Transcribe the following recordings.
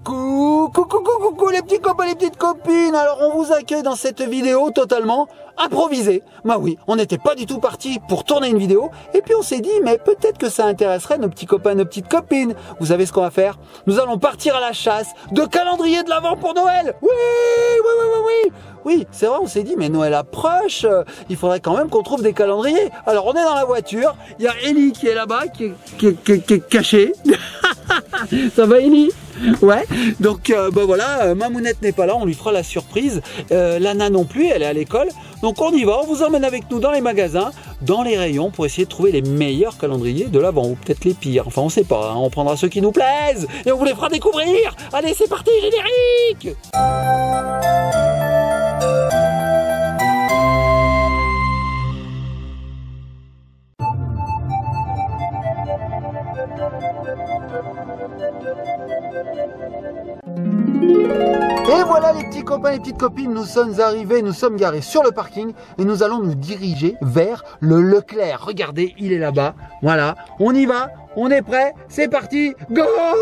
Coucou les petits copains, les petites copines. Alors on vous accueille dans cette vidéo totalement improvisée. Bah oui, on n'était pas du tout parti pour tourner une vidéo. Et puis on s'est dit, mais peut-être que ça intéresserait nos petits copains, nos petites copines. Vous savez ce qu'on va faire? Nous allons partir à la chasse de calendrier de l'Avent pour Noël. Oui, c'est vrai, on s'est dit, mais Noël approche, il faudrait quand même qu'on trouve des calendriers. Alors on est dans la voiture, il y a Ellie qui est là-bas, qui est cachée. Ça va Ellie? Ouais, donc voilà, Mamounette n'est pas là, on lui fera la surprise. Lana non plus, elle est à l'école. Donc on y va, on vous emmène avec nous dans les magasins, dans les rayons pour essayer de trouver les meilleurs calendriers de l'Avent, ou peut-être les pires. Enfin on sait pas, hein. On prendra ceux qui nous plaisent et on vous les fera découvrir. Allez c'est parti, générique. Et voilà les petits copains, les petites copines, nous sommes arrivés, nous sommes garés sur le parking et nous allons nous diriger vers le Leclerc. Regardez, il est là-bas. Voilà, on y va, on est prêt, c'est parti, go!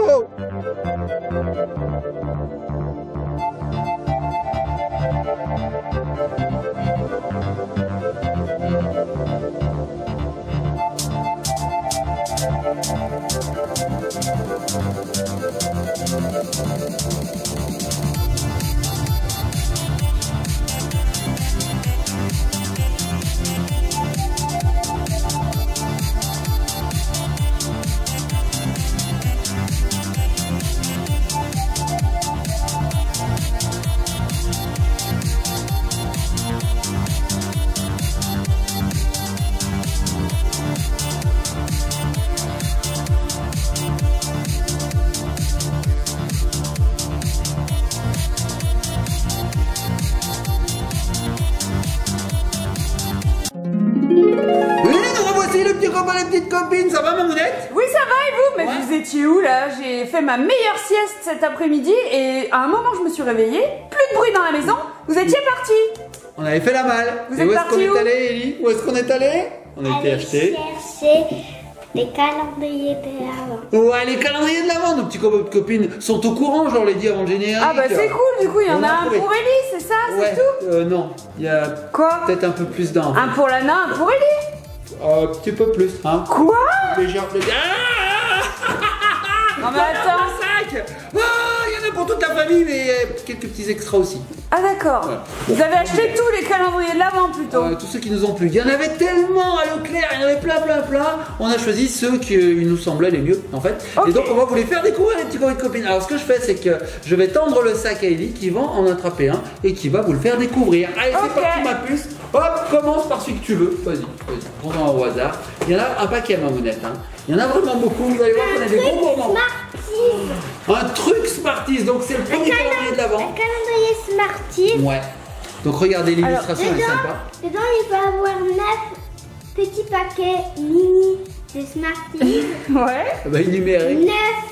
Les petites copines, ça va Mamounette? Oui ça va et vous? Mais vous étiez où là? J'ai fait ma meilleure sieste cet après-midi et à un moment je me suis réveillée, plus de bruit dans la maison, vous étiez partis. On avait fait la malle. Vous êtes partis où? Où est-ce qu'on est allé Ellie? Où est-ce qu'on est allé? On a été acheter des calendriers de l'Avent. Ouais, les calendriers de l'Avent, nos petits copains et copines sont au courant, je leur l'ai dit avant le générique. Ah bah c'est cool, du coup il y en a un pour Ellie, c'est ça? Ouais, c'est tout? Non, il y a peut-être un peu plus d'un. Un pour Lana, un pour Ellie? Un petit peu plus, hein. Quoi? Légère. Non mais attends. Sac. Il y en a pour toute la famille, mais quelques petits extras aussi. Ah d'accord. Voilà. Vous avez acheté tous les calendriers de l'Avent plutôt? Tous ceux qui nous ont plu. Il y en avait tellement à Leclerc, il y en avait plein. On a choisi ceux qui nous semblaient les mieux en fait. Okay. Et donc on va vous les faire découvrir les petits copains et copines. Alors ce que je fais c'est que je vais tendre le sac à Ellie qui va en attraper un et qui va vous le faire découvrir. Allez c'est parti ma puce. Hop, commence par celui que tu veux. Vas-y, prends-en au hasard. Il y en a un paquet Mamounette. Hein. Il y en a vraiment beaucoup. Vous allez voir qu'on a des gros gourmands. Un truc Smarties, donc c'est le premier calendrier de l'Avent. Un calendrier Smarties. Ouais. Donc regardez l'illustration, elle est sympa. Dedans il va avoir 9 petits paquets mini de Smarties. Ouais. Bah numérique.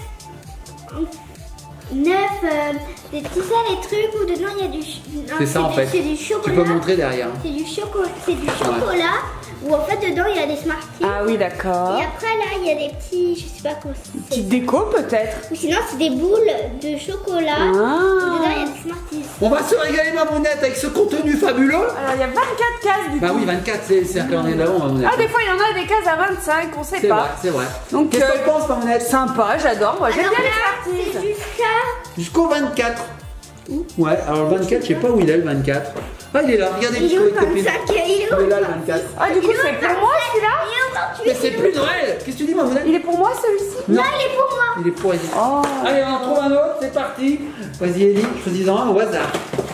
9 des petits et trucs où dedans il y a du. C'est ça en fait. C'est du chocolat. Tu peux montrer derrière. C'est du chocolat. Où en fait dedans il y a des Smarties. Ah oui d'accord. Et après là il y a des petits, je sais pas comment c'est. Petite déco peut-être. Ou sinon c'est des boules de chocolat. Où dedans il y a des Smarties. On va se régaler Mamounette avec ce contenu fabuleux. Alors il y a 24 cases du coup. Bah oui 24 c'est un calendrier d'Avent Mamounette. Ah des fois il y en a des cases à 25, on sait pas. C'est vrai. Donc qu'est-ce que tu penses Mamounette? Sympa, j'adore, moi j'aime bien les Smarties. C'est jusqu'au 24. Ouais, alors le 24, je sais pas où il est le 24. Ah, il est là, regardez les copines. Il est là le 24. Ah, du coup, c'est pour moi celui-là? Mais c'est plus Noël. Qu'est-ce que tu dis, Mamounette? Il est pour moi celui-ci? Non, il est pour moi. Il est pour Ellie. Oh. Allez, on en trouve un autre, c'est parti. Vas-y, Ellie, choisis-en un au hasard.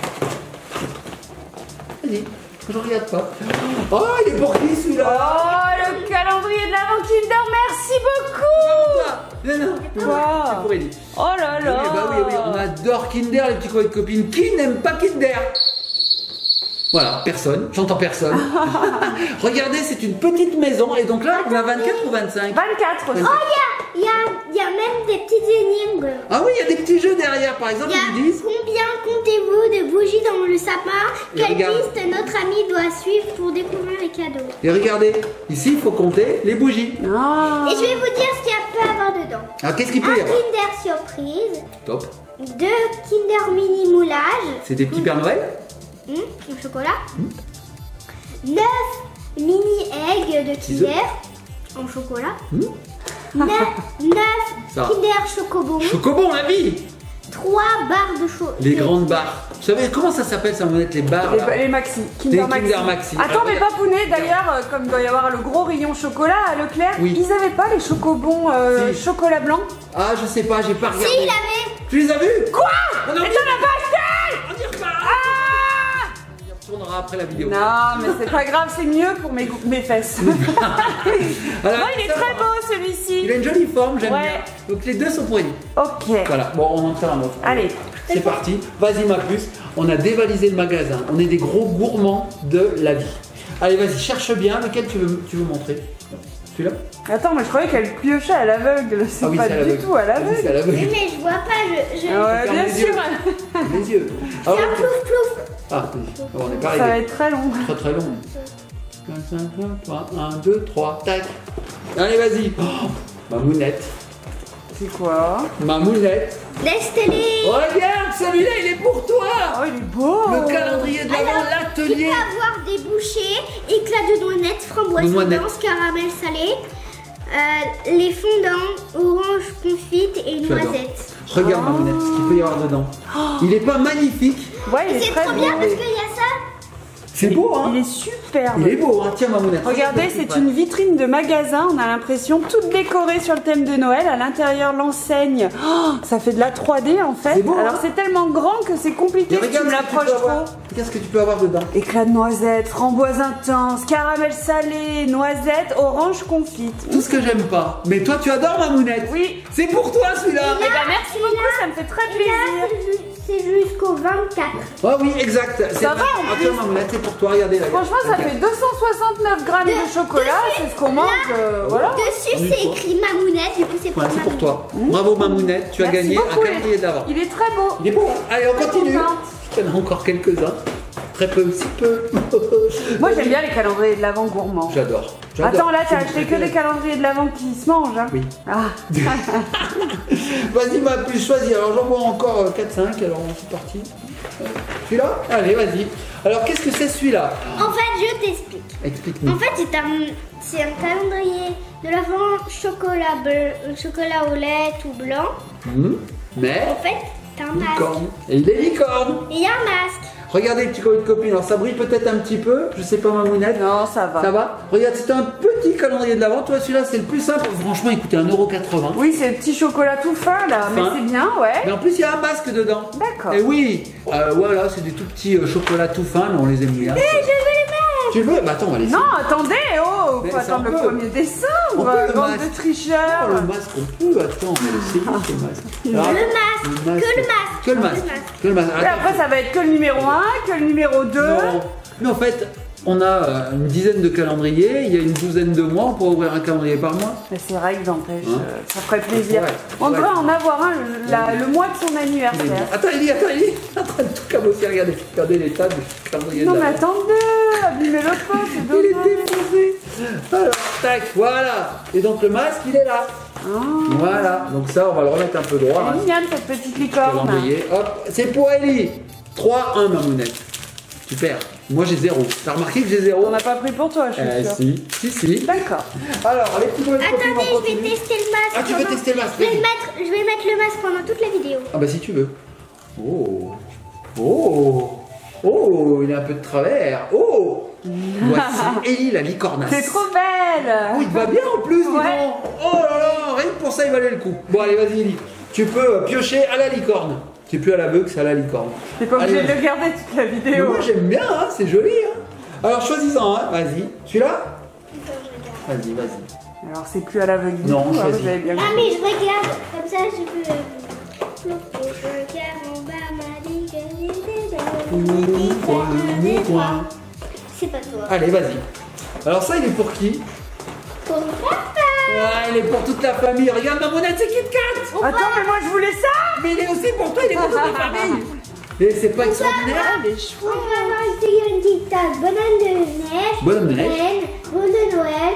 Vas-y, je regarde pas. Oh, il est pour qui celui-là? Oh, le calendrier de l'Avent Kinder, merci beaucoup. Non, Quoi? c'est pour Ellie. Oh là là. Oui, on adore Kinder, les petits copains et copines. Qui n'aime pas Kinder? Voilà, personne, j'entends personne. Regardez, c'est une petite maison et donc là, on a 24 ou 25? 24 aussi. Oh, il y a même des petites énigmes. Ah oui, il y a des petits jeux derrière, par exemple, ils disent combien comptez-vous de bougies dans le sapin? Quelle piste notre ami doit suivre pour découvrir les cadeaux? Et regardez, ici, il faut compter les bougies. Ah. Et je vais vous dire ce qu'il y a peut avoir dedans? Alors qu'est-ce qu'il peut Un y avoir? Kinder Surprise, Top. 2 Kinder Mini Moulage, C'est des petits Pères Noël? au chocolat, 9 Mini Eggs de Kinder en chocolat, 9 Ça. Kinder Chocobon, Chocobon, la vie! 3 barres de chocolat. Les grandes barres. Vous savez comment ça s'appelle ça, Monette, les barres là? Les Maxi, Les Kinder Maxi. Kinder Maxi. Attends, Alors, mais Papounet, d'ailleurs, comme il doit y avoir le gros rayon chocolat à Leclerc, Oui. ils avaient pas les chocobons Si. chocolat blanc? Ah, je sais pas, j'ai pas regardé. Si, il avait. Tu les as vus? Quoi? On Mais en t'en as pas acheté? On y repart. Ah! On y retournera après la vidéo. Non, mais c'est pas grave, c'est mieux pour mes fesses. Alors, Moi, il est ça très va. beau celui-ci. Il a une jolie forme, j'aime Ouais. bien. Donc les deux sont pour Ellie. Ok. Voilà, bon, on en fait un autre. Allez. C'est parti. Vas-y, ma puce. On a dévalisé le magasin. On est des gros gourmands de la vie. Allez, vas-y, cherche bien. Lequel tu veux montrer? Celui-là? Attends, mais je croyais qu'elle piochait à l'aveugle. C'est Ah oui, pas c'est à du l'aveugle. tout à Oui, c'est à l'aveugle. l'aveugle. Oui, mais je vois pas, je... Ah ouais, Ferme bien les sûr. yeux. Les yeux. C'est Alors, un plouf plouf. ah, vas-y. Oh, on n'est pas Ça va arrivé. être très long. Très très long. 1, 2, 3, tac. Allez, vas-y. Oh, Mamounette. C'est quoi? Mamounette. Laisse-les. Regarde, celui-là, il est pour toi. Oh, il est beau. Le calendrier de l'avant, Alors, il l'atelier. peut avoir des bouchées, éclats de noisettes, framboise De noisettes. dense, caramel salé, les fondants, orange confite et J'adore. noisettes. Regarde, Mamounette, ce qu'il peut y avoir dedans. Il est pas magnifique. Ouais, il est C'est très trop beau. bien parce qu'il y a ça. C'est beau, hein? Il est superbe. Il est beau, hein? Tiens, Mamounette. Regardez, c'est une vitrine de magasin, on a l'impression, toute décorée sur le thème de Noël. À l'intérieur, l'enseigne, oh, ça fait de la 3D en fait. C'est beau, Alors hein? c'est tellement grand que c'est compliqué Et si tu regarde me ce que tu l'approches peux avoir. trop. Regarde ce que tu peux avoir dedans. Éclat de noisette, framboise intense, caramel salé, noisette, orange confite. Tout ce que j'aime pas. Mais toi, tu adores Mamounette. Oui. C'est pour toi, celui-là. Eh ben merci beaucoup, ça me fait très Et là, plaisir. c'est jusqu'au 24. Ah oui, exact. C'est Ça va, en Tiens, Mamounette, c'est pour toi. Regardez. regarde. Franchement, ça fait 269 grammes de chocolat, c'est ce qu'on mange, voilà. Dessus, On y c'est croit. écrit Mamounette, du coup, c'est pour Voilà, c'est pour Mamounette. toi. Bravo, Mamounette. Tu as Merci gagné beaucoup, un calendrier de l'avant. Il est très beau. Il est beau. Allez, on Très continue. contente. Il y en a encore quelques-uns. Très peu, si peu. Moi j'aime bien les calendriers de l'avant gourmands. J'adore. Attends, là C'est t'as mon acheté que préféré. des calendriers de l'avant qui se mangent, hein? Oui. Ah. Vas-y, ma puce, choisis. Alors, j'en vois encore 4-5. Alors, c'est parti. Celui-là? Allez, vas-y. Alors, qu'est-ce que c'est celui-là? En fait, je t'explique. Explique-nous. En fait, c'est un calendrier de l'avant chocolat au lait tout blanc. Mais, En fait, t'as un masque. licorne. Et il est licorne. Et il y a un masque. Regardez, petit copine. Alors, ça brille peut-être un petit peu. Je sais pas, Mamounette. Non, ça va. Ça va? Regarde, c'est un petit calendrier de l'avant. Toi, celui-là, c'est le plus simple. Franchement, il coûtait 1,80 €. Oui, c'est le petit chocolat tout fin là, mais Fin. c'est bien, ouais. Mais en plus, il y a un masque dedans. D'accord. Et oui, voilà, c'est des tout petits chocolats tout fins, mais on les aime bien. Je veux les mettre. Tu le veux? Bah attends, on va les Non, attendez, oh, Mais faut ça, attendre on le peut. 1er décembre, On peut, le bande masque. de tricheurs. Oh, le masque, on peut. Attends, on va l'essayer, ce masque. Alors, Le masque. Que le masque. Que le masque. Que le masque. Et après, ça va être que le numéro 1, que le numéro 2. Non. Mais en fait, on a une dizaine de calendriers, il y a une douzaine de mois, on pourrait ouvrir un calendrier par mois. Mais c'est vrai que j'empêche, Hein ça ferait plaisir. Ouais, On ouais. devrait en avoir un le mois de son anniversaire. Attends, il est en train de tout cabosser. Regardez l'état du calendrier Non de mais l'avant. attendez, abîmez-le pas, c'est Il est dommage. défoncé. Alors, tac, voilà. Et donc le masque, il est là. Voilà. Donc ça, on va le remettre un peu droit. Elle hein. est mignonne cette petite licorne. Calendrier. Hop, c'est pour Ellie. 3-1, Mamounette. Super. Moi, j'ai 0. T'as remarqué que j'ai 0? On n'a pas pris pour toi, je suis sûre. Si. D'accord. Alors, les petits copines, on Attendez, je vais continue. tester le masque. Ah, tu veux pendant- tester le masque, Je vais vas-y. mettre le masque pendant toute la vidéo. Ah bah si tu veux. Oh, il a un peu de travers. Oh, voici Ellie la licornasse. C'est trop belle. Oh, il te va bien en plus, dis Ouais. donc. Oh là là, rien que pour ça, il valait le coup. Bon, allez, vas-y, Ellie. Tu peux piocher à la licorne. C'est plus à l'aveugle, c'est à la licorne. T'es pas obligé Allez, de le garder toute la Mais vidéo. moi, j'aime bien, hein, c'est joli. Hein. Alors, choisis-en, hein. Vas-y. Celui-là? Vas-y. Alors c'est plus à l'aveugle du Non, tout, hein, choisis. vous avez bien Ah, vu. mais je regarde. Comme ça, je peux. Je regarde en bas, m'a dit que c'est pas toi. Allez, vas-y. Alors, ça, il est pour qui? Pour papa. Ah, il est pour toute la famille. Regarde, Mamounette, c'est Kit Kat. Attends, mais moi je voulais ça. Mais il est aussi pour toi, il est pour toute la famille. Et c'est pas extraordinaire? Les cheveux. On va avoir une figurine Tic Tac, bonhomme de neige, Bonhomme de neige. reine, boule de Noël,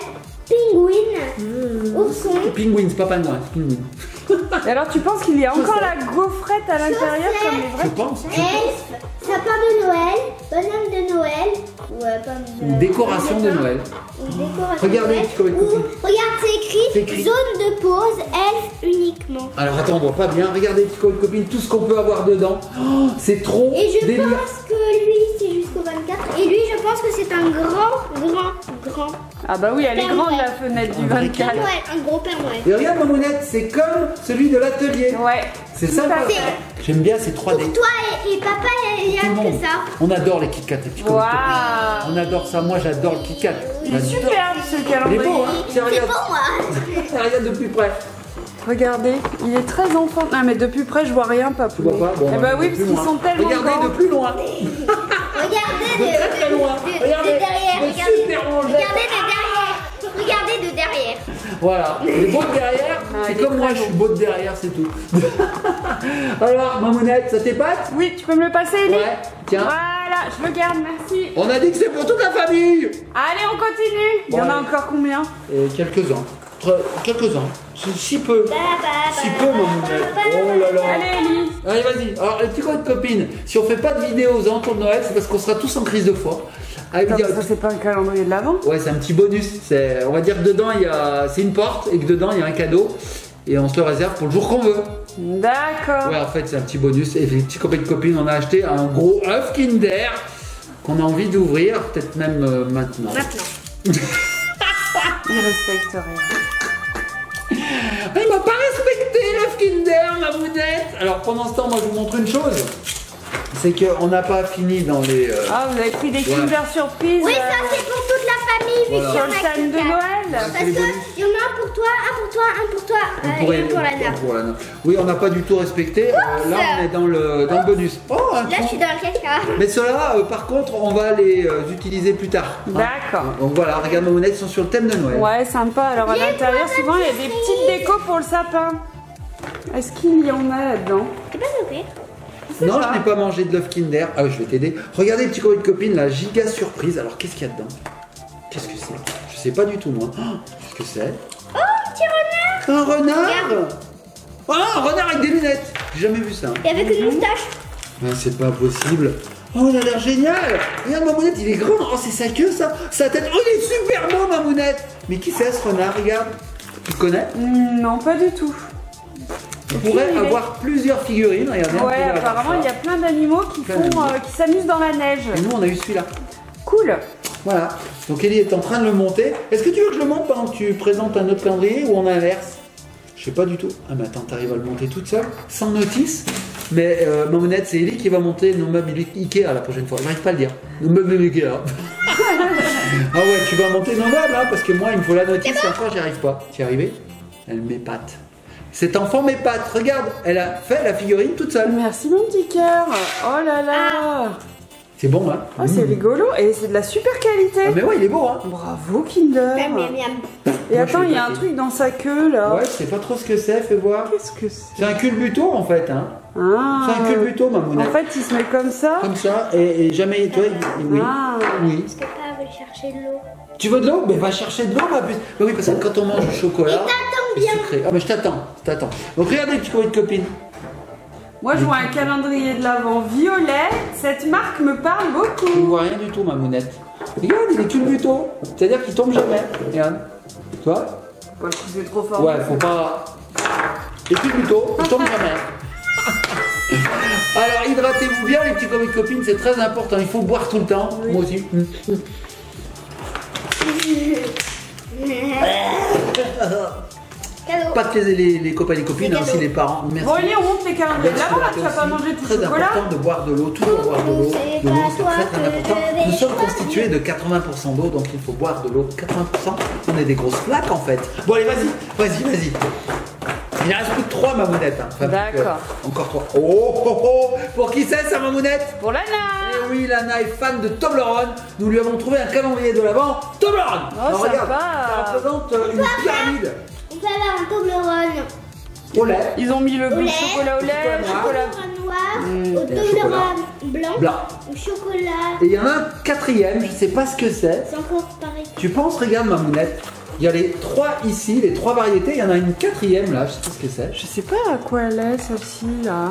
pingouin, ourson, Pingouin, c'est pas pingouin, c'est pingouin. Et alors tu penses qu'il y a encore la gaufrette à l'intérieur comme les Je vrais? pense. elfe, sapin de Noël, bonhomme de Noël, ou pomme de Une décoration de Noël. Une décoration Regardez, de Noël. petit comic Ou, copine. regarde, c'est C'est écrit écrit. zone de pause, elfe uniquement. Alors attends, on voit pas bien. Regardez, petit comic copine, tout ce qu'on peut avoir dedans. Oh, c'est trop Et je délire. pense que lui, c'est jusqu'au 24. Et lui, je pense que c'est un grand Ah bah oui, elle est Père grande Noël. la fenêtre du Un vrai 24. Père Noël, un gros Père Noël. Et regarde, mamounette, c'est comme celui de l'atelier. Ouais. C'est Tout sympa. à fait. J'aime bien ces 3D. Pour toi et papa, il n'y a Tout le que monde. ça. On adore les Kit Kat, les petits comic copines. Waouh. On adore ça. Moi, j'adore le Kit Kat. Il est J'adore. superbe ce Il est calendrier. beau, hein. Tiens, C'est regarde. pour moi. Regarde de plus près. Regardez, il est très enfant. Ah mais de plus près je vois rien, papou. Tu vois pas? Bon, Eh on bah va oui, de parce plus qu'ils loin. sont tellement Regardez grands. de plus loin. Regardez De très très loin. Regardez. de derrière. De Regardez, super rangé. regardez de derrière. Regardez de derrière. Voilà, les beaux de derrière, Ah, c'est il est comme moi, très je suis beau. beau de derrière, c'est tout. Alors, mamounette, ça t'épate? Oui, tu peux me le passer, Ellie? Ouais, tiens. Voilà, je le garde, merci. On a dit que c'est pour toute la famille. Allez, on continue. Il y en a Ouais. encore combien? Et quelques-uns. Quelques-uns. C'est si peu. Si peu, mamounette. Oh là là. Allez, Ellie. Allez, vas-y. Alors, les petits coins de copines, si on fait pas de vidéo aux alentours de Noël, c'est parce qu'on sera tous en crise de foi. Allez, Attends, dire- ça c'est pas un calendrier de l'avant? Ouais, c'est un petit bonus. On va dire que dedans, c'est une porte et que dedans, il y a un cadeau. Et on se le réserve pour le jour qu'on veut. D'accord. Ouais, en fait, c'est un petit bonus. Et les petits copains de copines, on a acheté un gros œuf Kinder qu'on a envie d'ouvrir, peut-être même maintenant. Il respecte rien. Il m'a pas respecté l'œuf Kinder, ma boudette. Alors pendant ce temps, moi je vous montre une chose. C'est qu'on n'a pas fini dans les. Ah, vous avez pris des Kinder surprises Oui, ça c'est pour toute la famille, vu Voilà. qu'il y sur en le a stand de qui- Noël. Parce C'est les que bonus. il y en a un pour toi, un pour toi, un pour toi, pour et un pour la nappe. pour la nappe. Oui, on n'a pas du tout respecté. Là, on est dans le bonus. Oh, un Là, je trou. suis dans le caca. Mais ceux-là, par contre, on va les utiliser plus tard. hein. D'accord. Donc voilà, regarde, nos monettes sont sur le thème de Noël. Ouais, sympa. Alors à l'intérieur, souvent, il y a des petites décos pour le sapin. Est-ce qu'il y en a là-dedans? T'es pas ouvert? Non, ça. je n'ai pas mangé de l'œuf Kinder. Ah oui, je vais t'aider. Regardez, petit copain de copine, la giga surprise. Alors, qu'est-ce qu'il y a dedans? Qu'est-ce que c'est? Je sais pas du tout, moi. Oh, qu'est-ce que c'est? Oh, un petit renard. Un renard! Oh, un renard avec des lunettes! J'ai jamais vu ça. Et avec une moustache. Ah, c'est pas possible. Oh, il a l'air génial! Regarde, Mamounette, il est grand. Oh, c'est sa queue, ça. Sa tête. Oh, il est super beau, Mamounette! Mais qui c'est ce renard? Regarde. Tu le connais? Non, pas du tout. On pourrait il est- avoir plusieurs figurines. Regardez. on Ouais, peut avoir apparemment, ça. il y a plein d'animaux qui Plein d'animaux. qui s'amusent dans la neige. Et nous, on a eu celui-là. Cool. Voilà. Donc Ellie est en train de le monter. Est-ce que tu veux que je le monte pendant que tu présentes un autre calendrier ou on inverse? Je sais pas du tout. Ah mais attends, t'arrives à le monter toute seule, sans notice. Mais Mamounette, c'est Ellie qui va monter nos meubles Ikea la prochaine fois. J'arrive pas à le dire. Nos meubles Ikea. Ah ouais, tu vas monter nos meubles hein, parce que moi il me faut la notice et encore j'y arrive pas. Tu y arrivé? Elle m'épate. Cet enfant m'épate. Regarde, elle a fait la figurine toute seule. Merci, mon petit cœur. Oh là là. C'est bon hein? Oh, c'est rigolo. Et c'est de la super qualité. Ah mais ouais, il est beau hein. Bravo, Kinder. Miam, miam, miam. Et Moi, je attends, suis il y a un épaté. truc dans sa queue là. Ouais, je sais pas trop ce que c'est, fais voir. Qu'est-ce que c'est? C'est un culbuto en fait hein. Ah. C'est un culbuto, Mamounette. En fait, il se met comme ça. Comme ça, et jamais, toi, oui. Ah. Oui. Est-ce que papa veut chercher de l'eau? Tu veux de l'eau? Mais va chercher de l'eau, ma puce. Mais oui, parce que quand on mange du chocolat, c'est sucré. Ah, mais je t'attends. Donc regardez, petit copain de copine. Moi, je vois un calendrier de l'Avent violet. Cette marque me parle Je ne beaucoup. vois rien du tout, ma mounette. Regarde, il est culbuto. C'est-à-dire qu'il tombe jamais. Regarde. Tu vois? Ouais, c'est trop fort. Ouais, faut pas. Et culbuto, il tombe jamais. Alors, hydratez-vous bien, les petits copains de copines, c'est très important. Il faut boire tout le temps. Moi aussi. Cadeau. Pas que les copains et les copines, C'est hein, aussi cadeau. les parents. Merci. Bon, allez, on monte les calendriers de l'Avent. Là, tu vas pas manger tout Très le chocolat. important de boire de l'eau, toujours boire de l'eau. C'est De l'eau, pas c'est toi très très que important. je vais Nous sommes choisir. constitués de 80% d'eau, donc il faut boire de l'eau. 80%, on est des grosses flaques en fait. Bon allez, vas-y. Il en reste plus que 3 mamounettes. Hein. Enfin, D'accord. encore 3. Oh. Pour qui c'est ça, mamounette? Pour Lana. Eh oui, Lana est fan de Toblerone. Nous lui avons trouvé un calendrier de l'Avent Toblerone. Oh, Alors, regarde, sympa. ça représente une pyramide On peut avoir un Toblerone au lait. Ils ont mis le Au lait. chocolat au lait, Chocolat chocolat. noir, au et un Toblerone blanc, Blanc. au chocolat. Et il y en a un 4e, je sais pas ce que c'est. C'est encore pareil. Tu penses, regarde, mamounette. Il y a les 3 ici, les 3 variétés. Il y en a une 4e là, je sais pas ce que c'est. Je sais pas à quoi elle est celle-ci là.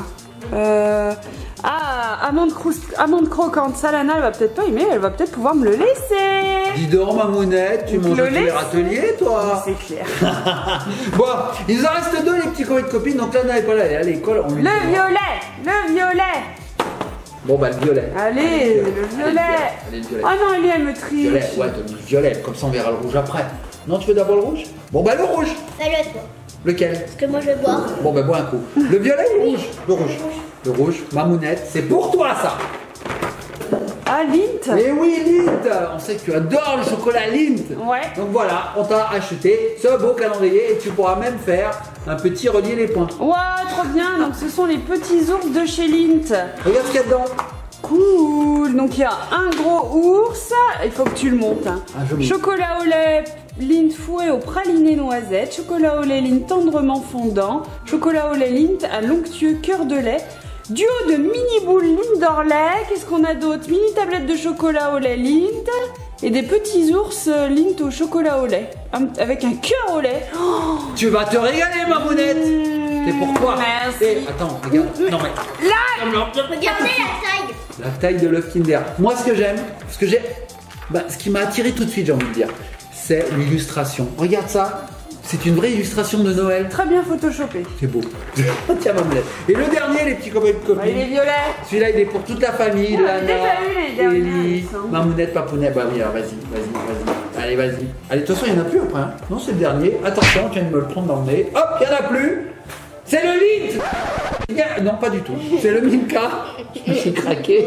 Amande croquante. Ça, Lana, elle va peut-être pas aimer, elle va peut-être pouvoir me le laisser. Dis donc, Mamounette, tu manges tous les râteliers, toi. C'est clair. Bon, il nous en reste 2, les petits copains de copines. Donc Lana n'est pas là, elle est à l'école. Le violet. Bon, bah, le violet. Allez, le violet. Allez, le violet. Oh non, Ellie, elle me triche. Violet, ouais, donne le violet, comme ça on verra le rouge après. Non, tu veux d'abord le rouge? Bon, bah, le rouge. Fais-le toi. Lequel? Parce que moi je vais boire. Bon, bah, bois un coup. Le violet ou le rouge? Le rouge. Le rouge, Mamounette, c'est pour toi ça. Ah, Lindt. Mais oui, Lindt, on sait que tu adores le chocolat Lindt. Ouais. Donc voilà, on t'a acheté ce beau calendrier et tu pourras même faire un petit relier les points. Waouh, trop bien. Donc ce sont les petits ours de chez Lindt. Regarde ce qu'il y a dedans. Cool. Donc il y a un gros ours. Il faut que tu le montes. Hein. Ah, je monte. Chocolat au lait Lindt fourré au praliné noisette. Chocolat au lait Lindt tendrement fondant. Chocolat au lait Lindt à l'onctueux cœur de lait. Duo de mini boules Lindt d'Orlais. Qu'est-ce qu'on a d'autre? Mini tablette de chocolat au lait Lindt. Et des petits ours Lindt au chocolat au lait. Avec un cœur au lait. Oh, Tu vas te régaler, Mamounette. C'est pour toi. Merci. Et attends, regarde. Non mais. là. Regardez la taille. La taille de l'œuf Kinder. Moi, ce que j'aime, ce qui m'a attiré tout de suite, j'ai envie de dire, c'est l'illustration. Regarde ça. C'est une vraie illustration de Noël. Très bien photoshopé. C'est beau. Tiens, Mamounette. Et le dernier, les petits copains de copines. Bah, il est violet. Celui-là, il est pour toute la famille. On avait Lana, déjà eu les derniers, Ellie, il me semble. Mamounette, Papounette. Bah oui, alors vas-y. Allez, vas-y. Allez, de toute façon, il n'y en a plus après. Hein. Non, c'est le dernier. Attention, tu viens de me le prendre dans le nez. Hop, il n'y en a plus. C'est le Lindt. Non, pas du tout. C'est le Milka. Je me suis craqué.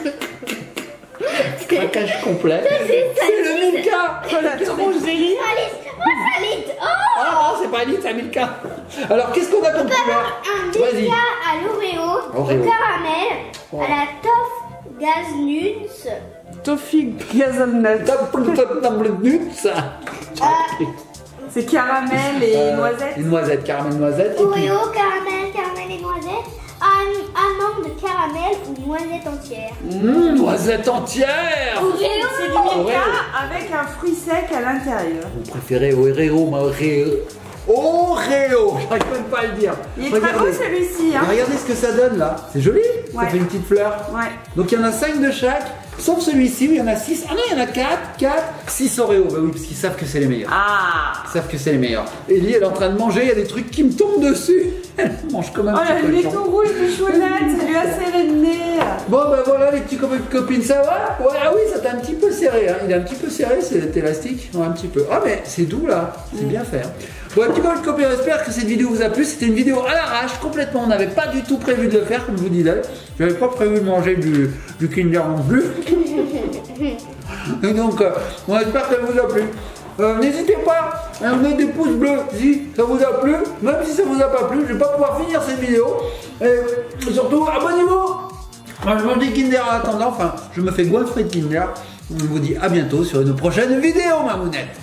Craquage complet. C'est le Milka. Voilà, trop joli. Salite. Oh, Ah non, c'est pas Lindt, c'est un Milka. Alors, qu'est-ce qu'on a comme couleur? un Vas-y. Milka à l'Oreo, au Oreo. caramel, Oh. à la toff gaz nuts, Toffee Hazelnut. C'est caramel et noisette. Une noisette, caramel noisette. Et puis, Oreo, caramel et noisette, amande caramel ou noisette entière. noisette entière. Oreo. C'est du Oreo. Milka avec un fruit sec à l'intérieur. Vous préférez Oreo, ma Oreo. Oreo, j'arrive même pas à le dire. Il est très beau celui-ci. Hein. Regardez ce que ça donne là. C'est joli. Ouais. Ça fait une petite fleur. Ouais. Donc il y en a 5 de chaque, sauf celui-ci où il y en a 6. Ah non, il y en a 4, 6 Oreo. Bah oui, parce qu'ils savent que c'est les meilleurs. Ah. Ils savent que c'est les meilleurs. Ellie, elle est en train de manger, il y a des trucs qui me tombent dessus. Elle mange comme un Oh là, petit il est cochon. tout rouge du chouinette, ça lui a serré le nez. Bon ben voilà les petits copains de copines, ça va? Ouais, ah oui, ça t'a un petit peu serré, hein. Il est un petit peu serré cet élastique, ouais, un petit peu. Ah mais c'est doux là, c'est bien fait. Hein. Bon les petits copains de copines, j'espère que cette vidéo vous a plu. C'était une vidéo à l'arrache, complètement, on n'avait pas du tout prévu de le faire comme je vous disais. J'avais pas prévu de manger du Kinder non plus. Et donc, on espère que ça vous a plu. N'hésitez pas à mettre des pouces bleus si ça vous a plu. Même si ça vous a pas plu, je vais pas pouvoir finir cette vidéo. Et surtout, abonnez-vous. Moi, je mange des Kinder en attendant. Enfin, je me fais goinfrer de Kinder. On vous dit à bientôt sur une prochaine vidéo, Mamounette.